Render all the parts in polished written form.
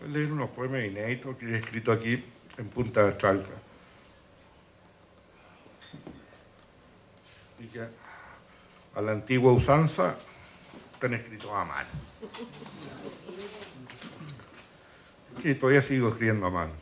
Voy a leer unos poemas inéditos que he escrito aquí en Punta de Chalca. Y que a la antigua usanza están escritos a mano. Sí, todavía sigo escribiendo a mano.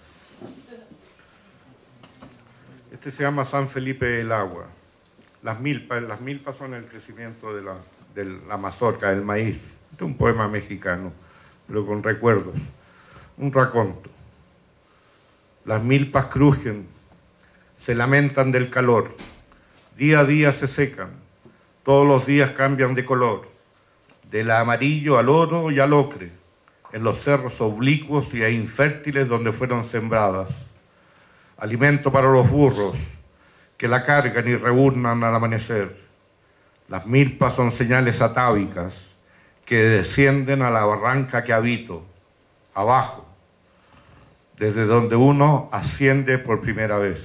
Este se llama San Felipe del Agua. Las milpas son el crecimiento de la mazorca, del maíz. Este es un poema mexicano, pero con recuerdos. Un raconto. Las milpas crujen, se lamentan del calor. Día a día se secan, todos los días cambian de color, del amarillo al oro y al ocre, en los cerros oblicuos y infértiles donde fueron sembradas. Alimento para los burros, que la cargan y reúnan al amanecer. Las milpas son señales atávicas que descienden a la barranca que habito, abajo, desde donde uno asciende por primera vez.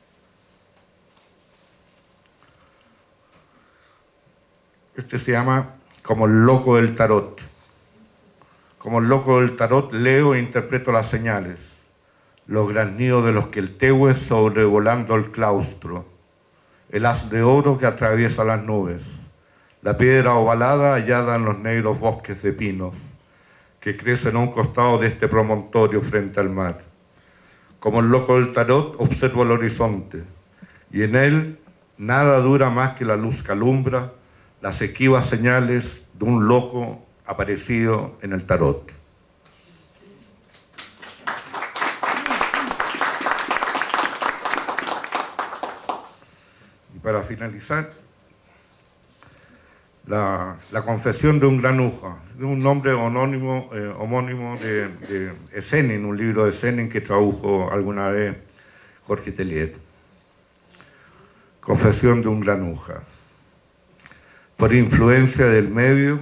Este se llama Como el loco del tarot. Como el loco del tarot leo e interpreto las señales, los graznidos de los queltehues sobrevolando el claustro, el haz de oro que atraviesa las nubes, la piedra ovalada hallada en los negros bosques de pinos que crecen a un costado de este promontorio frente al mar. Como el loco del tarot observo el horizonte y en él nada dura más que la luz que alumbra las esquivas señales de un loco aparecido en el tarot. Y para finalizar, la confesión de un granuja, de un nombre homónimo de Esenin, un libro de Esenin que tradujo alguna vez Jorge Tellier. Confesión de un granuja. Por influencia del medio,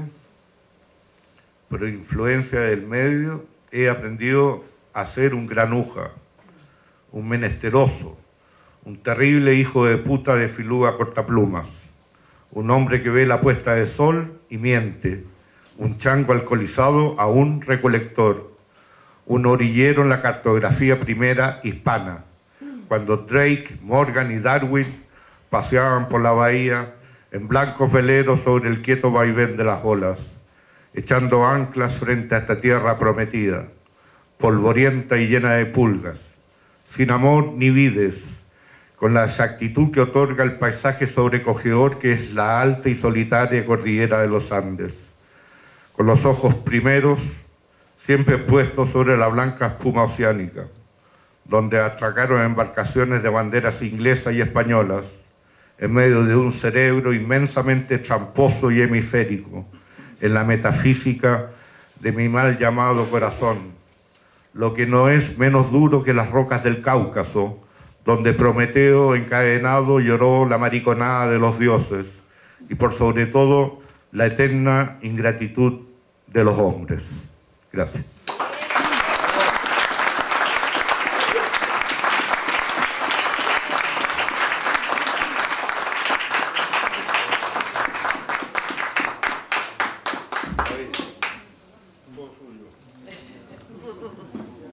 he aprendido a ser un granuja, un menesteroso, un terrible hijo de puta de filuga cortaplumas, un hombre que ve la puesta de sol y miente, un chango alcoholizado a un recolector, un orillero en la cartografía primera hispana, cuando Drake, Morgan y Darwin paseaban por la bahía en blancos veleros sobre el quieto vaivén de las olas, echando anclas frente a esta tierra prometida, polvorienta y llena de pulgas, sin amor ni vides, con la exactitud que otorga el paisaje sobrecogedor que es la alta y solitaria cordillera de los Andes, con los ojos primeros siempre puestos sobre la blanca espuma oceánica, donde atracaron embarcaciones de banderas inglesas y españolas, en medio de un cerebro inmensamente tramposo y hemisférico, en la metafísica de mi mal llamado corazón, lo que no es menos duro que las rocas del Cáucaso, donde Prometeo encadenado lloró la mariconada de los dioses, y por sobre todo la eterna ingratitud de los hombres. Gracias.